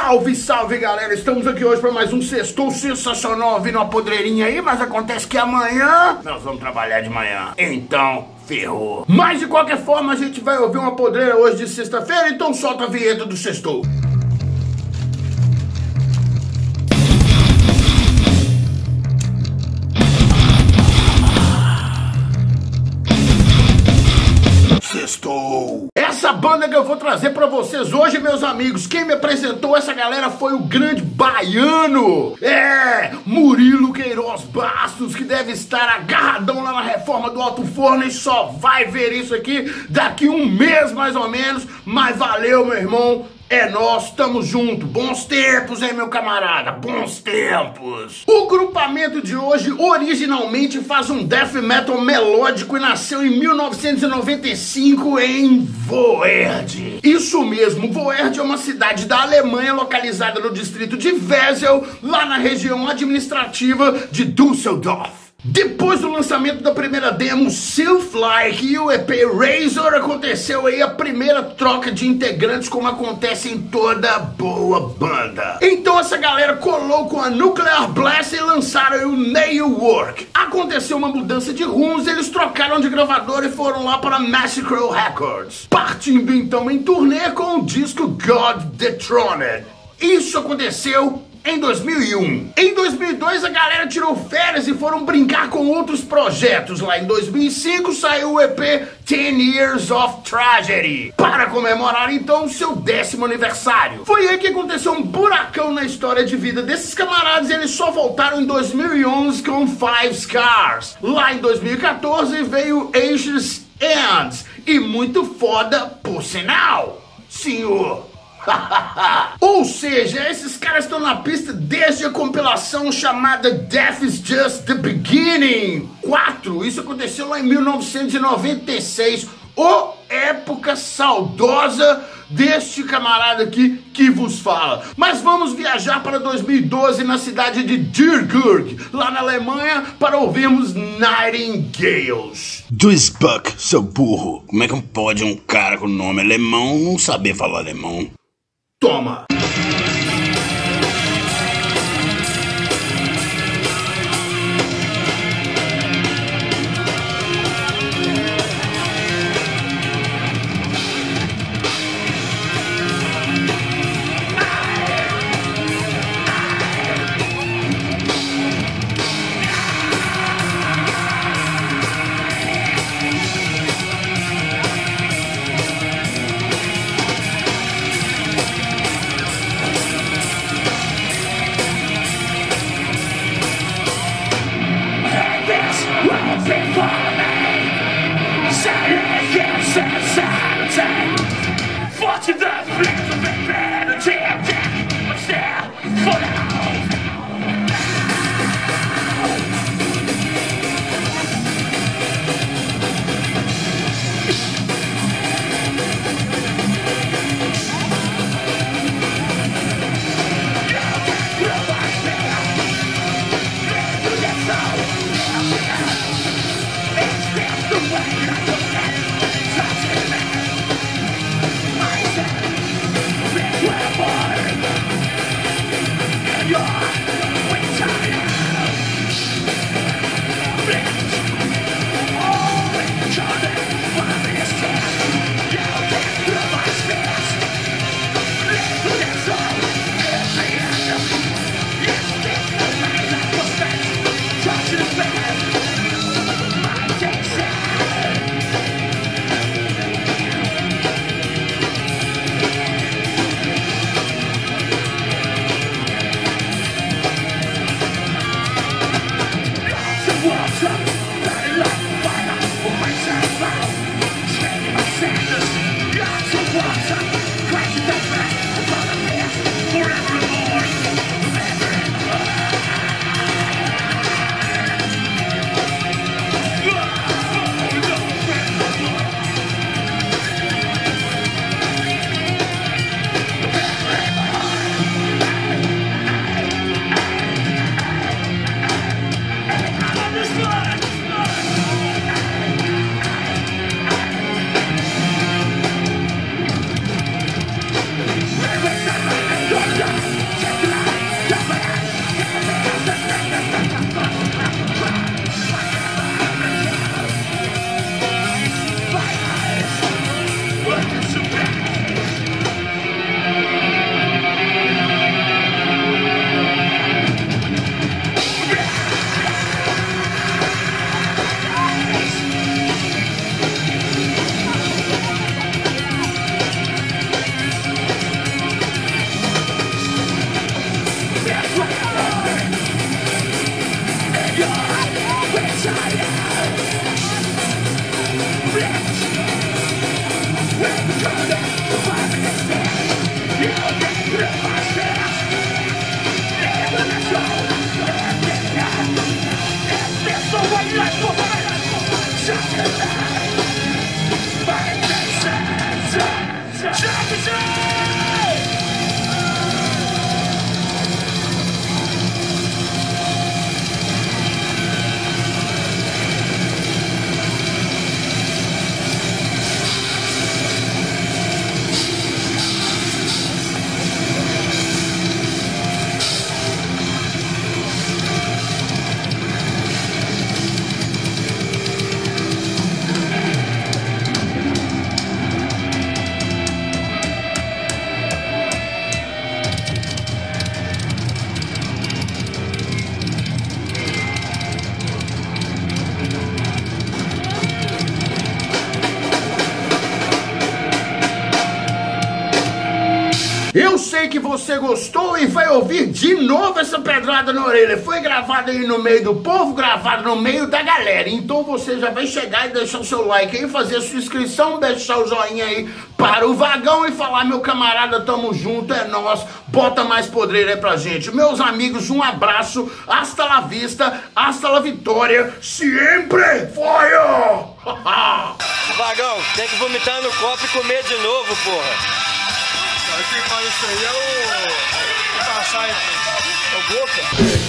Salve, salve galera, estamos aqui hoje para mais um Sextou Sensacional, vindo uma podreirinha aí, mas acontece que amanhã nós vamos trabalhar de manhã, então ferrou. Mas de qualquer forma a gente vai ouvir uma podreira hoje de sexta-feira, então solta a vinheta do Sextou. Sextou. Essa banda que eu vou trazer pra vocês hoje, meus amigos, quem me apresentou essa galera foi o grande baiano, Murilo Queiroz Bastos, que deve estar agarradão lá na reforma do Alto Forno e só vai ver isso aqui daqui um mês mais ou menos, mas valeu, meu irmão. É nós, tamo junto. Bons tempos, hein, meu camarada? Bons tempos. O grupamento de hoje originalmente faz um death metal melódico e nasceu em 1995 em Voerde. Isso mesmo, Voerde é uma cidade da Alemanha localizada no distrito de Wesel, lá na região administrativa de Düsseldorf. Depois do lançamento da primeira demo Sylph-Like e o EP Razor, aconteceu aí a primeira troca de integrantes, como acontece em toda boa banda. Então essa galera colou com a Nuclear Blast e lançaram o Nail Work. Aconteceu uma mudança de rumos, eles trocaram de gravador e foram lá para Massacre Records, partindo então em turnê com o disco God Dethroned. Isso aconteceu em 2001. Em 2002 a galera tirou férias e foram brincar com outros projetos. Lá em 2005 saiu o EP 10 Years of Tragedy, para comemorar então o seu 10º aniversário. Foi aí que aconteceu um buracão na história de vida desses camaradas e eles só voltaram em 2011 com Five Scars. Lá em 2014 veio Ashes Ends, e muito foda por sinal, senhor. Ou seja, esses caras estão na pista desde a compilação chamada Death is Just the Beginning 4. Isso aconteceu lá em 1996, ô época saudosa deste camarada aqui que vos fala. Mas vamos viajar para 2012 na cidade de Dürburg, lá na Alemanha, para ouvirmos Nightingales. Duisburg, seu burro. Como é que pode um cara com nome alemão não saber falar alemão? Toma! sei que você gostou e vai ouvir de novo essa pedrada na orelha. Foi gravado aí no meio do povo, gravado no meio da galera. Então você já vai chegar e deixar o seu like aí, fazer a sua inscrição, deixar o joinha aí para o Vagão e falar: meu camarada, tamo junto, é nós, bota mais podreira aí pra gente. Meus amigos, um abraço, hasta la vista, hasta la vitória, sempre foi! Vagão, tem que vomitar no copo e comer de novo, porra. Quem faz isso aí é o Boca.